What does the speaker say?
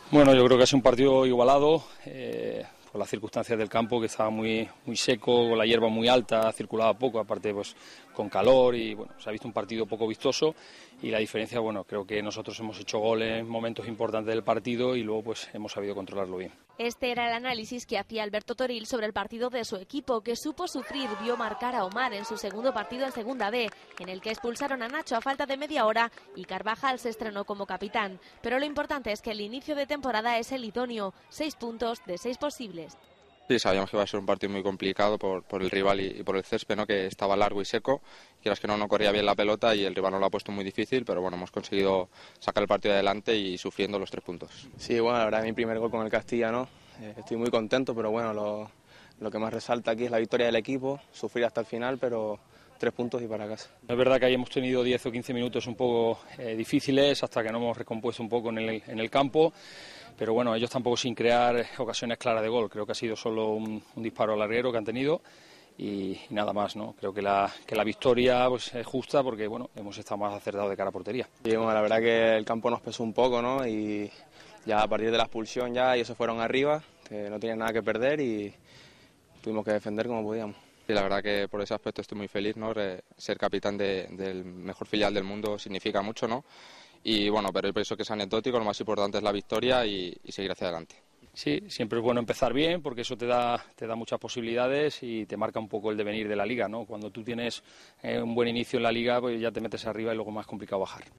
Bueno, yo creo que ha sido un partido igualado, por las circunstancias del campo, que estaba muy seco, con la hierba muy alta, circulaba poco, aparte pues con calor y bueno, se ha visto un partido poco vistoso y la diferencia, bueno, creo que nosotros hemos hecho goles en momentos importantes del partido y luego pues hemos sabido controlarlo bien. Este era el análisis que hacía Alberto Toril sobre el partido de su equipo, que supo sufrir, vio marcar a Omar en su segundo partido en Segunda B, en el que expulsaron a Nacho a falta de media hora y Carvajal se estrenó como capitán. Pero lo importante es que el inicio de temporada es el idóneo, 6 puntos de 6 posibles. Sí, sabíamos que iba a ser un partido muy complicado por el rival y por el césped, ¿no? Que estaba largo y seco. Quieras que no corría bien la pelota y el rival nos lo ha puesto muy difícil, pero bueno, hemos conseguido sacar el partido adelante y sufriendo los 3 puntos. Sí, bueno, la verdad es mi primer gol con el Castilla, ¿no? Estoy muy contento, pero bueno, lo que más resalta aquí es la victoria del equipo, sufrir hasta el final, pero 3 puntos y para casa. Es verdad que ahí hemos tenido 10 o 15 minutos un poco difíciles hasta que nos hemos recompuesto un poco en el campo, pero bueno, ellos tampoco sin crear ocasiones claras de gol. Creo que ha sido solo un disparo al larguero que han tenido y nada más, ¿no? Creo que la victoria pues, es justa porque bueno, hemos estado más acertados de cara a portería. Sí, bueno, la verdad que el campo nos pesó un poco, ¿no? Y ya a partir de la expulsión ya ellos se fueron arriba, que no tenían nada que perder y tuvimos que defender como podíamos. Y la verdad que por ese aspecto estoy muy feliz, ¿no? Ser capitán del mejor filial del mundo significa mucho, ¿no? Y bueno, pero yo pienso que es anecdótico, lo más importante es la victoria y seguir hacia adelante. Sí, siempre es bueno empezar bien porque eso te da muchas posibilidades y te marca un poco el devenir de la liga, ¿no? Cuando tú tienes un buen inicio en la liga, pues ya te metes arriba y luego más complicado bajar.